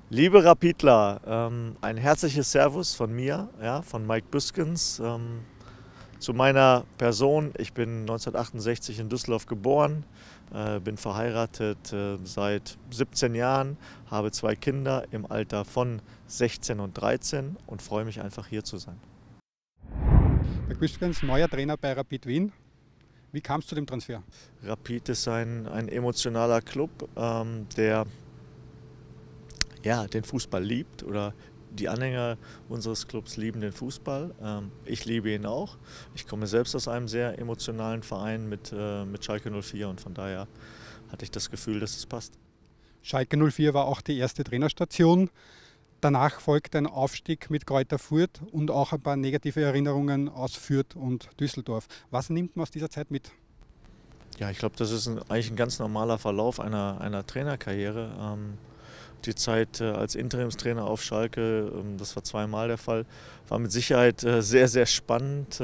Liebe Rapidler, ein herzliches Servus von mir, ja, von Mike Büskens. Zu meiner Person: Ich bin 1968 in Düsseldorf geboren, bin verheiratet seit 17 Jahren, habe zwei Kinder im Alter von 16 und 13 und freue mich einfach hier zu sein. Du bist ganz neuer Trainer bei Rapid Wien. Wie kam es zu dem Transfer? Rapid ist ein emotionaler Club, der ja, den Fußball liebt, oder die Anhänger unseres Clubs lieben den Fußball. Ich liebe ihn auch. Ich komme selbst aus einem sehr emotionalen Verein mit Schalke 04 und von daher hatte ich das Gefühl, dass es passt. Schalke 04 war auch die erste Trainerstation. Danach folgt ein Aufstieg mit Greuther Fürth und auch ein paar negative Erinnerungen aus Fürth und Düsseldorf. Was nimmt man aus dieser Zeit mit? Ja, ich glaube, das ist eigentlich ein ganz normaler Verlauf einer Trainerkarriere. Die Zeit als Interimstrainer auf Schalke, das war zweimal der Fall, war mit Sicherheit sehr, sehr spannend,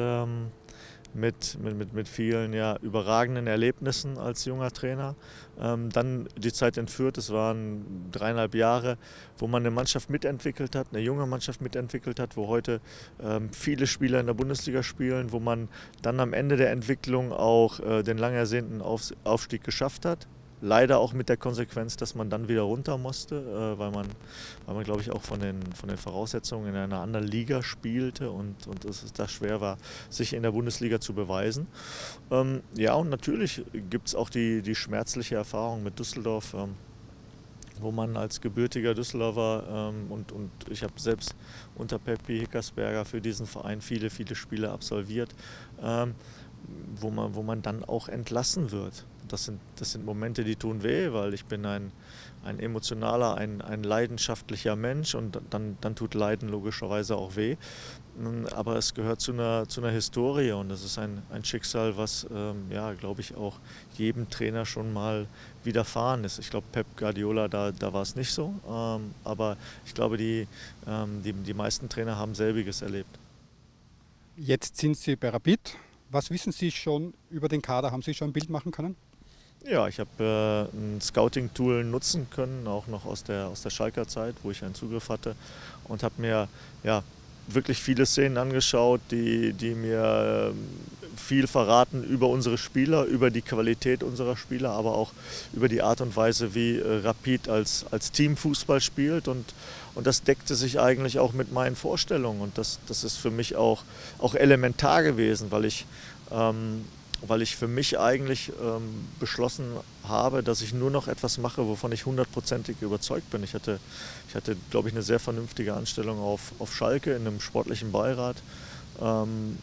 mit vielen, ja, überragenden Erlebnissen als junger Trainer. Dann die Zeit in Fürth, das waren 3,5 Jahre, wo man eine Mannschaft mitentwickelt hat, eine junge Mannschaft mitentwickelt hat, wo heute viele Spieler in der Bundesliga spielen, wo man dann am Ende der Entwicklung auch den lang ersehnten Aufstieg geschafft hat. Leider auch mit der Konsequenz, dass man dann wieder runter musste, weil man glaube ich, auch von den Voraussetzungen in einer anderen Liga spielte und es da schwer war, sich in der Bundesliga zu beweisen. Ja, und natürlich gibt es auch die schmerzliche Erfahrung mit Düsseldorf, wo man als gebürtiger Düsseldorfer, und ich habe selbst unter Peppi Hickersberger für diesen Verein viele, viele Spiele absolviert, ähm, wo man dann auch entlassen wird. Das sind Momente, die tun weh, weil ich bin ein emotionaler, ein leidenschaftlicher Mensch, und dann tut Leiden logischerweise auch weh. Aber es gehört zu einer Historie, und das ist ein Schicksal, was, ja, glaube ich, auch jedem Trainer schon mal widerfahren ist. Ich glaube, Pep Guardiola, da war es nicht so, aber ich glaube, die meisten Trainer haben selbiges erlebt. Jetzt sind Sie bei Rapid. Was wissen Sie schon über den Kader? Haben Sie schon ein Bild machen können? Ja, ich habe ein Scouting-Tool nutzen können, auch noch aus der Schalker Zeit, wo ich einen Zugriff hatte, und habe mir, ja, wirklich viele Szenen angeschaut, die mir viel verraten über unsere Spieler, über die Qualität unserer Spieler, aber auch über die Art und Weise, wie Rapid als Team Fußball spielt, und das deckte sich eigentlich auch mit meinen Vorstellungen, und das ist für mich auch elementar gewesen, weil ich für mich eigentlich beschlossen habe, dass ich nur noch etwas mache, wovon ich hundertprozentig überzeugt bin. Ich hatte, glaube ich, eine sehr vernünftige Anstellung auf Schalke in einem sportlichen Beirat, ähm,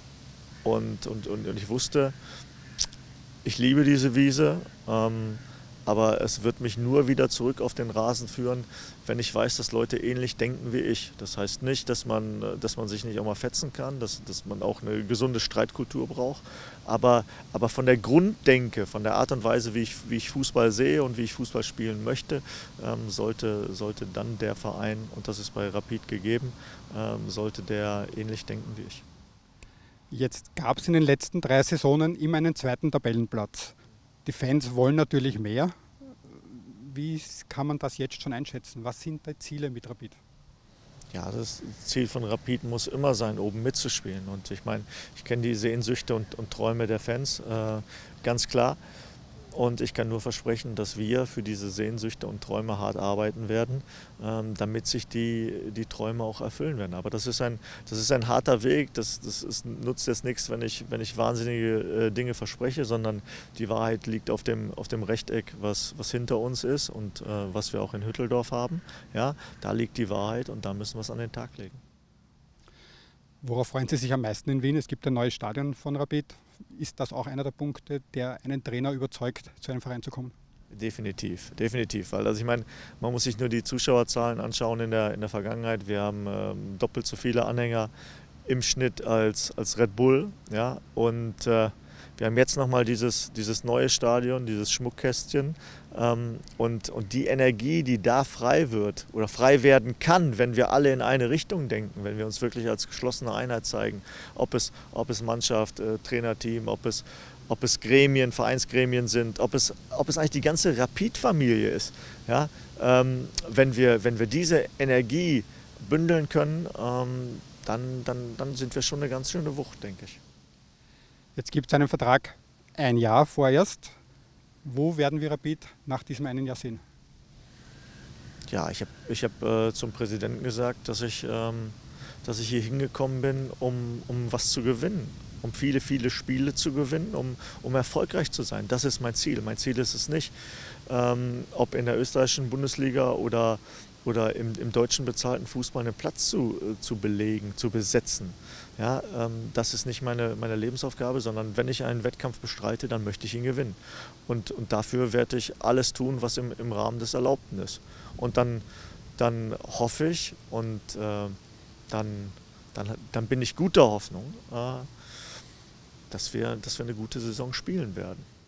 und ich wusste, ich liebe diese Wiese, aber es wird mich nur wieder zurück auf den Rasen führen, wenn ich weiß, dass Leute ähnlich denken wie ich. Das heißt nicht, dass man sich nicht auch mal fetzen kann, dass man auch eine gesunde Streitkultur braucht. Aber von der Grunddenke, von der Art und Weise, wie ich Fußball sehe und wie ich Fußball spielen möchte, sollte dann der Verein, und das ist bei Rapid gegeben, sollte der ähnlich denken wie ich. Jetzt gab es in den letzten 3 Saisonen immer einen zweiten Tabellenplatz. Die Fans wollen natürlich mehr. Wie kann man das jetzt schon einschätzen? Was sind die Ziele mit Rapid? Ja, das Ziel von Rapid muss immer sein, oben mitzuspielen. Und ich meine, ich kenne die Sehnsüchte und Träume der Fans, ganz klar. Und ich kann nur versprechen, dass wir für diese Sehnsüchte und Träume hart arbeiten werden, damit sich die Träume auch erfüllen werden. Aber das ist ein harter Weg. Nutzt jetzt nichts, wenn ich wahnsinnige Dinge verspreche, sondern die Wahrheit liegt auf dem Rechteck, was hinter uns ist, und was wir auch in Hütteldorf haben. Ja, da liegt die Wahrheit, und da müssen wir es an den Tag legen. Worauf freuen Sie sich am meisten in Wien? Es gibt ein neues Stadion von Rapid. Ist das auch einer der Punkte, der einen Trainer überzeugt, zu einem Verein zu kommen? Definitiv, definitiv. Weil, also ich meine, man muss sich nur die Zuschauerzahlen anschauen in der Vergangenheit. Wir haben doppelt so viele Anhänger im Schnitt als Red Bull. Ja? Und wir haben jetzt nochmal dieses neue Stadion, dieses Schmuckkästchen. Und die Energie, die da frei wird oder frei werden kann, wenn wir alle in eine Richtung denken, wenn wir uns wirklich als geschlossene Einheit zeigen, ob es Mannschaft, Trainerteam, ob es Gremien, Vereinsgremien sind, ob es eigentlich die ganze Rapid-Familie ist. Ja? Wenn wir diese Energie bündeln können, dann sind wir schon eine ganz schöne Wucht, denke ich. Jetzt gibt es einen Vertrag, ein Jahr vorerst. Wo werden wir Rapid nach diesem einen Jahr sehen? Ja, ich hab zum Präsidenten gesagt, dass ich hier hingekommen bin, um was zu gewinnen, um viele, viele Spiele zu gewinnen, um erfolgreich zu sein. Das ist mein Ziel. Mein Ziel ist es nicht, ob in der österreichischen Bundesliga oder im deutschen bezahlten Fußball einen Platz zu belegen, zu besetzen. Ja, das ist nicht meine Lebensaufgabe, sondern wenn ich einen Wettkampf bestreite, dann möchte ich ihn gewinnen. Und dafür werde ich alles tun, was im Rahmen des Erlaubten ist. Und dann hoffe ich und dann bin ich guter Hoffnung, dass wir eine gute Saison spielen werden.